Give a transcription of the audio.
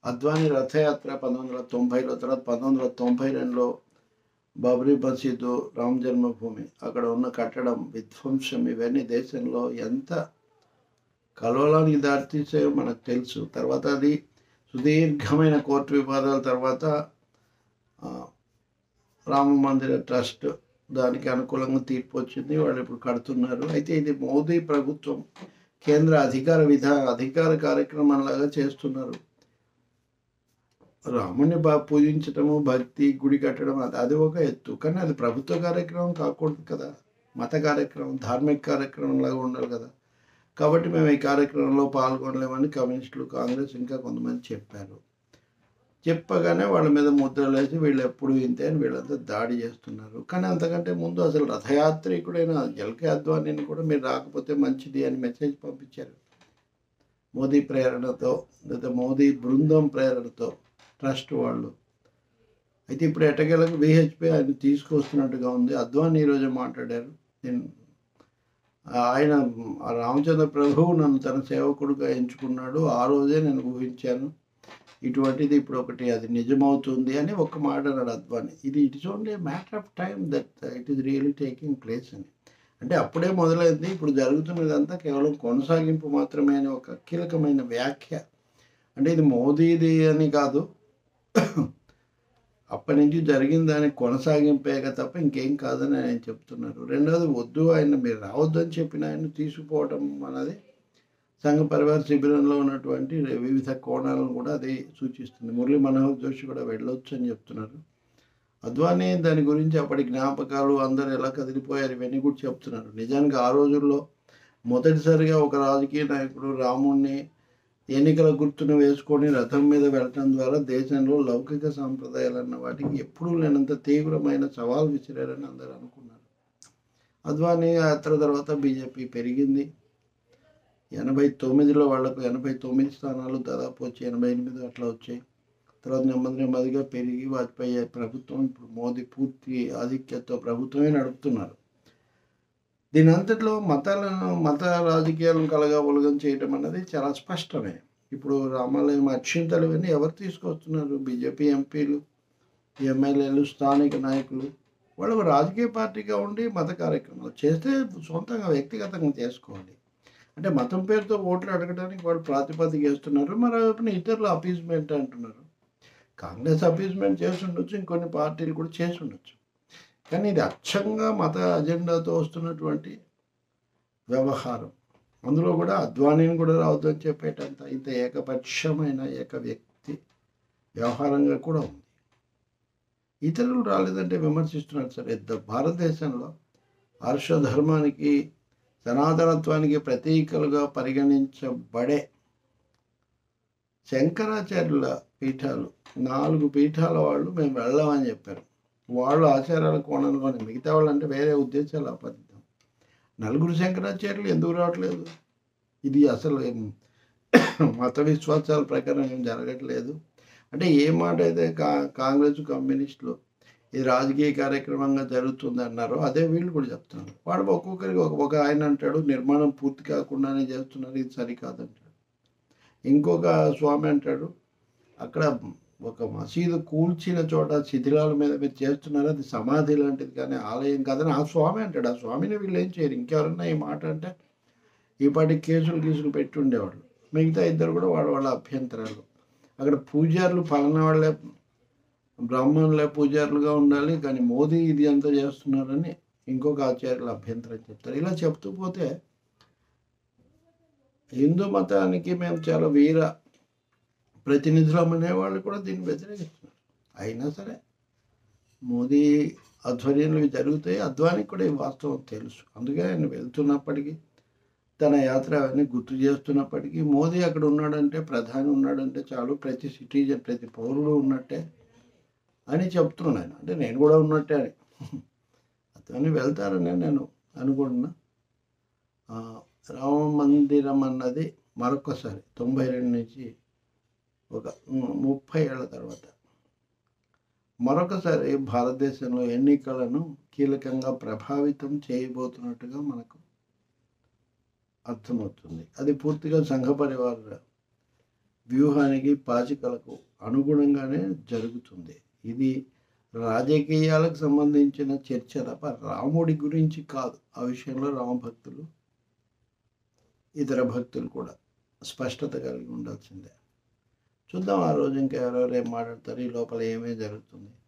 అద్వానీ రథయాత్ర 1990లో, తర్వాత 1992లో బాబ్రీ మసీదు, రామ్ జన్మభూమి, అక్కడ ఉన్న కట్టడం విధ్వంసం, ఇవన్నీ దేశంలో ఎంత కలవలానికి దారితీసాయో మనకు తెలుసు. తర్వాత అది సుదీర్ఘమైన కోర్టు వివాదాల తర్వాత రామ మందిర ట్రస్ట్ దానికి అనుకూలంగా తీర్పు వచ్చింది. వాళ్ళు ఇప్పుడు కడుతున్నారు. అయితే ఇది మోదీ ప్రభుత్వం కేంద్ర అధికార కార్యక్రమంలాగా చేస్తున్నారు. రాముని పూజించడము, భక్తి, గుడి కట్టడం అది ఒక ఎత్తు. కానీ అది ప్రభుత్వ కార్యక్రమం కాకూడదు కదా, మత కార్యక్రమం, ధార్మిక కార్యక్రమం లాగా ఉండాలి కదా. కాబట్టి మేము ఈ కార్యక్రమంలో పాల్గొనలేమని కమ్యూనిస్టులు, కాంగ్రెస్ ఇంకా కొంతమంది చెప్పారు. చెప్పగానే వాళ్ళ మీద ముద్రలు వేసి వీళ్ళు ఎప్పుడు ఇంతే అని వీళ్ళంతా దాడి చేస్తున్నారు. కానీ అంతకంటే ముందు అసలు రథయాత్రికుడైన ఎల్కే అద్వానీని కూడా మీరు రాకపోతే మంచిది అని మెసేజ్ పంపించారు. మోదీ ప్రేరణతో, లేదా మోదీ బృందం ప్రేరణతో ట్రస్ట్ వాళ్ళు. అయితే ఇప్పుడు ఎట్టకేలకు విహెచ్పి ఆయన తీసుకొస్తున్నట్టుగా ఉంది. అద్వానీ ఈరోజు మాట్లాడారు. ఆయన రామచంద్ర ప్రభువు నన్ను తన సేవకుడుగా ఎంచుకున్నాడు, ఆ రోజే నేను ఊహించాను, ఇటువంటిది ఇప్పుడు ఒకటి అది నిజమవుతుంది అని ఒక మాట అన్నాడు Advani. It is only matter of time that it is really taking place అని. అంటే అప్పుడే మొదలైంది, ఇప్పుడు జరుగుతున్నదంతా కేవలం కొనసాగింపు మాత్రమే అని ఒక కీలకమైన వ్యాఖ్య. అంటే ఇది మోదీది అని కాదు, అప్పటి నుంచి జరిగిన దానికి కొనసాగింపేగా తప్ప ఇంకేం కాదని ఆయన చెప్తున్నారు. రెండవది, వద్దు ఆయన మీరు రావద్దు అని చెప్పిన ఆయన తీసుకుపోవడం అన్నది సంఘ పరివార శిబిరంలో ఉన్నటువంటి వివిధ కోణాలను కూడా అది సూచిస్తుంది. మురళీ మనోహర్ జోషి కూడా వెళ్ళొచ్చు అని చెప్తున్నారు. అద్వానీ దాని గురించి అప్పటి జ్ఞాపకాలు, అందరూ ఎలా కదిలిపోయారు, ఇవన్నీ కూడా చెప్తున్నారు. నిజానికి ఆ రోజుల్లో మొదటిసారిగా ఒక రాజకీయ నాయకుడు రాముణ్ణి ఎన్నికల గుర్తును వేసుకొని రథం మీద వెళ్ళటం ద్వారా దేశంలో లౌకిక సాంప్రదాయాలు అన్న వాటికి ఎప్పుడూ లేనంత తీవ్రమైన సవాల్ విసిరారని అందరూ అనుకున్నారు. అద్వానీ యాత్ర తర్వాత బీజేపీ పెరిగింది. 89లో వాళ్లకు 89 స్థానాలు దాదాపు వచ్చి 88 అట్లా వచ్చాయి. తర్వాత నెమ్మదిగా పెరిగి వాజ్పేయి ప్రభుత్వం, ఇప్పుడు మోదీ పూర్తి ఆధిక్యతతో ప్రభుత్వమే నడుపుతున్నారు. దీని అంతట్లో మత రాజకీయాలను కలగాబులగం చేయడం అన్నది చాలా స్పష్టమే. ఇప్పుడు రామాలయం అక్షింతలు ఇవన్నీ ఎవరు తీసుకొస్తున్నారు? బీజేపీ ఎంపీలు, ఎమ్మెల్యేలు, స్థానిక నాయకులు. వాళ్ళు రాజకీయ పార్టీగా ఉండి మత కార్యక్రమాలు చేస్తే సొంతంగా వ్యక్తిగతంగా చేసుకోవాలి. అంటే మతం పేరుతో ఓట్లు అడగడానికి వాళ్ళు ప్రాతిపదిక చేస్తున్నారు. మరోవైపున ఇతరులు అపీజ్మెంట్ అంటున్నారు. కాంగ్రెస్ అపీజ్మెంట్ చేసి ఉండొచ్చు, ఇంకొన్ని పార్టీలు కూడా చేసి ఉండొచ్చు. కానీ ఇది అచ్చంగా మత అజెండాతో వస్తున్నటువంటి వ్యవహారం. అందులో కూడా అద్వానీని కూడా రావద్దని చెప్పేటంత ఇంత ఏకపక్షమైన ఏక వ్యక్తి వ్యవహారంగా కూడా ఉంది. ఇతరులు రాలేదంటే విమర్శిస్తున్నారు. సరే, భారతదేశంలో హర్షధర్మానికి, సనాతనత్వానికి ప్రతీకలుగా పరిగణించబడే శంకరాచార్యుల పీఠాలు, 4 పీఠాల వాళ్ళు మేము వెళ్ళామని చెప్పారు. వాళ్ళు ఆచారాల కోణంలోనే, మిగతా వాళ్ళు అంటే వేరే ఉద్దేశాలు అపరిద్దాం. 4 శంకరాచార్యులు ఎందుకు రావట్లేదు? ఇది అసలు మత విశ్వాసాల ప్రకారం ఏం జరగట్లేదు. అంటే ఏ మాట అయితే కాంగ్రెస్, కమ్యూనిస్టులు ఇది రాజకీయ కార్యక్రమంగా జరుగుతుంది అన్నారో అదే వీళ్ళు కూడా చెప్తున్నారు. వాడు ఒక్కొక్కరికి ఒక ఆయన అంటాడు నిర్మాణం పూర్తి కాకుండానే చేస్తున్నారు, ఇది సరికాదంటాడు. ఇంకొక స్వామి అంటాడు అక్కడ ఒక మసీదు కూల్చిన చోట శిథిలాల మీద మీరు చేస్తున్నారు, అది సమాధి లాంటిది కానీ ఆలయం కాదని ఆ స్వామి అంటాడు. ఆ స్వామిని వీళ్ళు ఏం చేయరు. ఇంకెవరన్నా ఈ మాట అంటే ఈ పాటి కేసులు పెట్టి ఉండేవాళ్ళు. మిగతా ఇద్దరు కూడా వాళ్ళ అభ్యంతరాలు. అక్కడ పూజారులు పలానా వాళ్ళే, బ్రాహ్మణులే పూజారులుగా ఉండాలి, కానీ మోదీ ఇది అంతా చేస్తున్నారని ఇంకొక ఆచార్యుల అభ్యంతరం చెప్తారు. ఇలా చెప్తూ పోతే హిందూ మతానికి మేము చాలా వీర ప్రతినిధులం అనేవాళ్ళు కూడా దీన్ని వ్యతిరేకిస్తున్నారు. అయినా సరే మోదీ ఆధ్వర్యంలో జరుగుతాయి. అద్వానికి కూడా ఈ వాస్తవం తెలుసు. అందుకే ఆయన వెళ్తున్నప్పటికీ, తన యాత్ర అవన్నీ గుర్తు చేస్తున్నప్పటికీ, మోదీ అక్కడ ఉన్నాడంటే, ప్రధాని ఉన్నాడంటే చాలు, ప్రతి సిటిజన్, ప్రతి పౌరుడు ఉన్నట్టే అని చెప్తున్నాను ఆయన. అంటే నేను కూడా ఉన్నట్టే అని. అతన్ని వెళ్తారని నేను అనుకుంటున్నా. రామ మందిరం అన్నది మరొకసారి 92 నుంచి ఒక 30 ఏళ్ల తర్వాత మరొకసారి భారతదేశంలో ఎన్నికలను కీలకంగా ప్రభావితం చేయబోతున్నట్టుగా మనకు అర్థమవుతుంది. అది పూర్తిగా సంఘ పరివార వ్యూహానికి పాచికలకు అనుగుణంగానే జరుగుతుంది. ఇది రాజకీయాలకు సంబంధించిన చర్చ తప్ప రాముడి గురించి కాదు. ఆ విషయంలో రామభక్తులు ఇతర భక్తులు కూడా స్పష్టత కలిగి ఉండాల్సిందే. చూద్దాం ఆ రోజు ఇంకా ఎవరెవరు ఏం మాట్లాడతారు, ఈ లోపల ఏమేమి జరుగుతుంది.